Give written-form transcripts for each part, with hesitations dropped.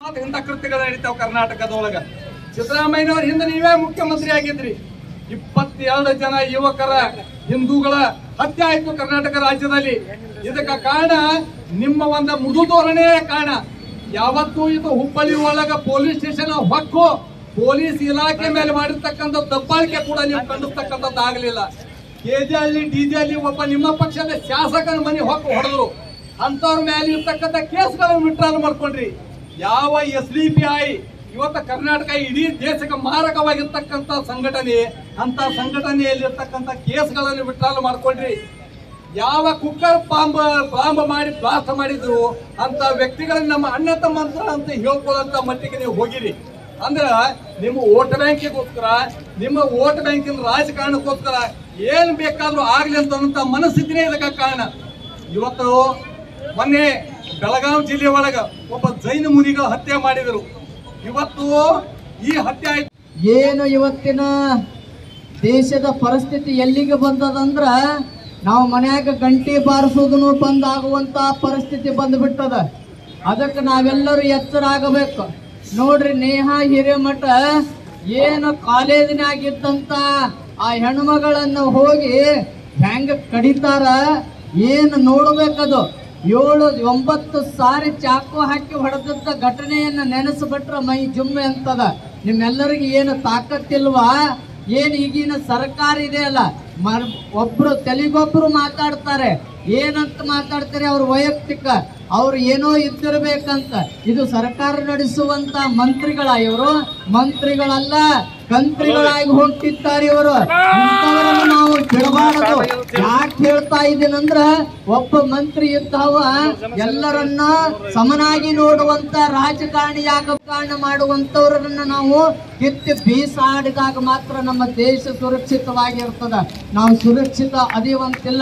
ಇಂಥ ಕೃತ್ಯಗಳು ನಡೀತಾವ ಕರ್ನಾಟಕದೊಳಗ. ಸಿದ್ದರಾಮಯ್ಯನವ್ರ ಹಿಂದೆ ನೀವೇ ಮುಖ್ಯಮಂತ್ರಿ ಆಗಿದ್ರಿ. 22 ಜನ ಯುವಕರ ಹಿಂದೂಗಳ ಹತ್ಯೆ ಆಯ್ತು ಕರ್ನಾಟಕ ರಾಜ್ಯದಲ್ಲಿ. ಇದಕ್ಕೆ ಕಾರಣ ನಿಮ್ಮ ಒಂದು ಮೃದು ಧೋರಣೆ ಕಾರಣ. ಯಾವತ್ತೂ ಇದು ಹುಬ್ಬಳ್ಳಿ ಒಳಗ ಪೊಲೀಸ್ ಸ್ಟೇಷನ್ ಹೊಕ್ಕು ಪೊಲೀಸ್ ಇಲಾಖೆ ಮೇಲೆ ಮಾಡಿರ್ತಕ್ಕಂಥ ದಬ್ಬಾಳಿಕೆ ಕೂಡ ನೀವು ಖಂಡಿಸ್ತಕ್ಕಂಥದ್ದು ಆಗಲಿಲ್ಲ. ಕೆಜೆಹಳ್ಳಿ ಡಿಜೆಹಳ್ಳಿ ಒಬ್ಬ ನಿಮ್ಮ ಪಕ್ಷದ ಶಾಸಕನ ಮನೆ ಹೊಕ್ಕು ಹೊಡೆದ್ರು. ಅಂತವ್ರ ಮೇಲೆ ಇರ್ತಕ್ಕಂಥ ಕೇಸ್ಗಳನ್ನು ವಿಡ್ರಾಲ್ ಮಾಡ್ಕೊಂಡ್ರಿ. ಯಾವ SDPI ಇವತ್ತು ಕರ್ನಾಟಕ ಇಡೀ ದೇಶಕ್ಕೆ ಮಾರಕವಾಗಿರ್ತಕ್ಕಂಥ ಸಂಘಟನೆ, ಅಂತ ಸಂಘಟನೆಯಲ್ಲಿರ್ತಕ್ಕಂಥ ಕೇಸ್ಗಳನ್ನು ವಿಡ್ರಾಲ್ ಮಾಡ್ಕೊಂಡ್ರಿ. ಯಾವ ಕುಕ್ಕರ್ ಬಾಂಬ್ ಮಾಡಿ ಬ್ಲಾಸ್ಟ್ ಮಾಡಿದ್ರು ಅಂತ ವ್ಯಕ್ತಿಗಳನ್ನ ನಮ್ಮ ಅಣ್ಣ ತಮ್ಮಂತ ಅಂತ ಹೇಳ್ಕೊಳ್ಳೋಂತ ಮಟ್ಟಿಗೆ ನೀವು ಹೋಗಿರಿ. ಅಂದ್ರೆ ನಿಮ್ಮ ವೋಟ್ ಬ್ಯಾಂಕಿಗೋಸ್ಕರ, ನಿಮ್ಮ ವೋಟ್ ಬ್ಯಾಂಕಿನ ರಾಜಕಾರಣಕ್ಕೋಸ್ಕರ ಏನ್ ಬೇಕಾದ್ರೂ ಆಗ್ಲಿ ಅಂತ ಮನಸ್ಥಿತಿನೇ ಇದಕ್ಕೆ ಕಾರಣ. ಇವತ್ತು ಮೊನ್ನೆ ಬೆಳಗಾವಿ ಜಿಲ್ಲೆ ಒಳಗ ಒಬ್ಬ ಜೈನ ಮುನಿಗಳು ಹತ್ಯೆ ಮಾಡಿದರು. ಇವತ್ತು ಈ ಹತ್ಯೆ ಆಯ್ತು. ಏನು ಇವತ್ತಿನ ದೇಶದ ಪರಿಸ್ಥಿತಿ ಎಲ್ಲಿಗೆ ಬಂದದಂದ್ರ ನಾವು ಮನ್ಯಾಗ ಗಂಟೆ ಬಾರಿಸೋದನ್ನು ಬಂದ್ ಆಗುವಂತ ಪರಿಸ್ಥಿತಿ ಬಂದ್ಬಿಟ್ಟದ. ಅದಕ್ಕೆ ನಾವೆಲ್ಲರೂ ಎಚ್ಚರ ಆಗಬೇಕು. ನೋಡ್ರಿ, ನೇಹಾ ಹಿರೇಮಠ ಏನು ಕಾಲೇಜಿನಾಗಿದ್ದಂತ ಆ ಹೆಣ್ಮಗಳನ್ನು ಹೋಗಿ ಹೆಂಗ ಕಡಿತಾರ ಏನು ನೋಡ್ಬೇಕದು. 7-9 ಸಾರಿ ಚಾಕು ಹಾಕಿ ಹೊಡೆದಂತ ಘಟನೆಯನ್ನ ನೆನೆಸ್ಬಿಟ್ರ ಮೈ ಜುಮ್ಮೆ ಅಂತದ. ನಿಮ್ಮೆಲ್ಲರಿಗೆ ಏನು ತಾಕತ್ತಿಲ್ವಾ? ಏನು ಈಗಿನ ಸರ್ಕಾರ ಇದೆ ಅಲ್ಲ, ಒಬ್ರು ತೆಲಿಗೊಬ್ರು ಮಾತಾಡ್ತಾರೆ. ಏನಂತ ಮಾತಾಡ್ತಾರೆ? ಅವ್ರ ವೈಯಕ್ತಿಕ ಅವ್ರು ಏನೋ ಇದ್ದಿರ್ಬೇಕಂತ. ಇದು ಸರ್ಕಾರ ನಡೆಸುವಂತ ಮಂತ್ರಿಗಳ? ಇವರು ಮಂತ್ರಿಗಳಲ್ಲ, ಕಂತ್ರಿಗಳಾಗಿ ಹೊಂಟಿದ್ದಾರೆ ಇವರು. ಇಂಥವರನ್ನು ನಾವು ಬಿಡಬಾರದು. ಯಾಕೆ ಹೇಳ್ತಾ ಇದ್ದೀನಂದ್ರ, ಒಬ್ಬ ಮಂತ್ರಿ ಇದ್ದಾವ ಎಲ್ಲರನ್ನ ಸಮನಾಗಿ ನೋಡುವಂತ ರಾಜಕಾರಣ ಮಾಡುವಂತವ್ರನ್ನ ನಾವು ಕಿತ್ತಿ ಬೀಸಾಡಿದಾಗ ಮಾತ್ರ ನಮ್ಮ ದೇಶ ಸುರಕ್ಷಿತವಾಗಿರ್ತದ. ನಾವು ಸುರಕ್ಷಿತ ಅದಿವಂತಿಲ್ಲ.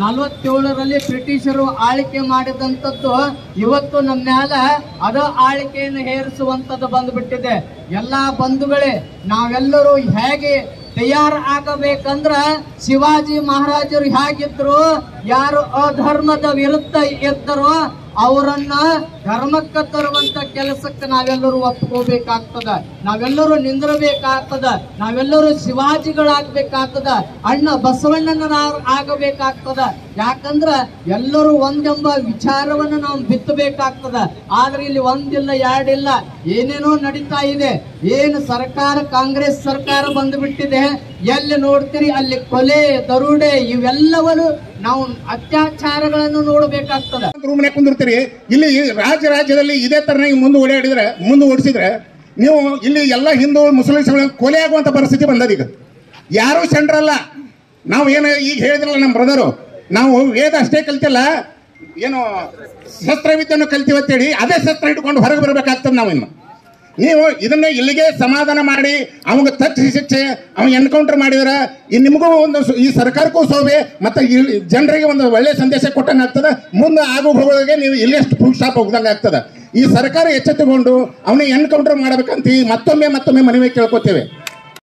47ರಲ್ಲಿ ಬ್ರಿಟಿಷರು ಆಳ್ವಿಕೆ ಮಾಡಿದಂಥದ್ದು ಇವತ್ತು ನಮ್ಮ ಮ್ಯಾಲ ಅದ ಆಳ್ವಿಕೆಯನ್ನು ಹೇರಿಸುವಂತದ್ದು ಬಂದ್ಬಿಟ್ಟಿದೆ. ಎಲ್ಲಾ ಬಂಧುಗಳೇ, ನಾವೆಲ್ಲರೂ ಹೇಗೆ ತಯಾರು ಆಗಬೇಕಂದ್ರ, ಶಿವಾಜಿ ಮಹಾರಾಜರು ಹೇಗಿದ್ರು, ಯಾರು ಅಧರ್ಮದ ವಿರುದ್ಧ ಇದ್ದರೋ ಅವರನ್ನ ಧರ್ಮಕ್ಕೆ ತರುವಂತ ಕೆಲಸಕ್ಕೆ ನಾವೆಲ್ಲರೂ ಒಪ್ಕೋಬೇಕಾಗ್ತದ. ನಾವೆಲ್ಲರೂ ನಿಂದಿರಬೇಕಾಗ್ತದ. ನಾವೆಲ್ಲರೂ ಶಿವಾಜಿಗಳಾಗಬೇಕಾಗ್ತದ. ಅಣ್ಣ ಬಸವಣ್ಣನ ಆಗಬೇಕಾಗ್ತದ. ಯಾಕಂದ್ರ ಎಲ್ಲರೂ ಒಂದೆಂಬ ವಿಚಾರವನ್ನು ನಾವು ಬಿತ್ತಬೇಕಾಗ್ತದ. ಆದ್ರೆ ಇಲ್ಲಿ ಒಂದಿಲ್ಲ ಎರಡಿಲ್ಲ, ಏನೇನೋ ನಡೀತಾ ಇದೆ. ಏನು ಸರ್ಕಾರ, ಕಾಂಗ್ರೆಸ್ ಸರ್ಕಾರ ಬಂದ್ಬಿಟ್ಟಿದೆ. ಎಲ್ಲಿ ನೋಡ್ತೀರಿ ಅಲ್ಲಿ ಕೊಲೆ, ದರೋಡೆ, ಇವೆಲ್ಲವನ್ನು ನಾವು ಅತ್ಯಾಚಾರಗಳನ್ನು ನೋಡಬೇಕಾಗ್ತದ. ರೂಮ್ನೆ ಕುಂದಿರ್ತೀರಿ. ಇಲ್ಲಿ ರಾಜ್ಯದಲ್ಲಿ ಇದೇ ತರ ಮುಂದುವಡಿಸಿದ್ರೆ ನೀವು ಇಲ್ಲಿ ಎಲ್ಲ ಹಿಂದೂ ಮುಸ್ಲಿಮ್ಸ್ ಕೊಲೆ ಆಗುವಂತ ಪರಿಸ್ಥಿತಿ ಬಂದದ. ಈಗ ಯಾರು ಸೆಂಟ್ರಲ್ಲ. ನಾವು ಏನು ಈಗ ಹೇಳಿದ್ರಲ್ಲ ನಮ್ಮ ಬ್ರದರು, ನಾವು ವೇದ ಅಷ್ಟೇ ಕಲ್ತಿಲ್ಲ, ಏನು ಶಸ್ತ್ರವಿದ್ಯೆಯನ್ನು ಕಲ್ತೀವತ್ತೇಳಿ ಅದೇ ಶಸ್ತ್ರ ಇಟ್ಕೊಂಡು ಹೊರಗೆ ಬರಬೇಕಾಗ್ತದೆ. ನಾವು ಇನ್ನು ನೀವು ಇದನ್ನ ಇಲ್ಲಿಗೆ ಸಮಾಧಾನ ಮಾಡಿ ಅವಾಗ ತಕ್ಷ ಶಿಕ್ಷೆ ಅವ ಎನ್ಕೌಂಟರ್ ಮಾಡಿದ್ರೆ ನಿಮಗೂ ಒಂದು ಈ ಸರ್ಕಾರಕ್ಕೂ ಶೋಭೆ ಮತ್ತೆ ಜನರಿಗೆ ಒಂದು ಒಳ್ಳೆ ಸಂದೇಶ ಕೊಟ್ಟಂಗೆ ಆಗ್ತದೆ. ಮುಂದೆ ಆಗೋ ಹೋಗೋಗೆ ನೀವು ಇಲ್ಲೆಷ್ಟು ಫುಲ್ ಸ್ಟಾಪ್ ಹೋಗ್ದಂಗೆ ಆಗ್ತದೆ. ಈ ಸರ್ಕಾರ ಎಚ್ಚೆತ್ತುಕೊಂಡು ಅವನಿಗೆ ಎನ್ಕೌಂಟರ್ ಮಾಡಬೇಕಂತ ಮತ್ತೊಮ್ಮೆ ಮನವಿ ಕೇಳ್ಕೊತೇವೆ.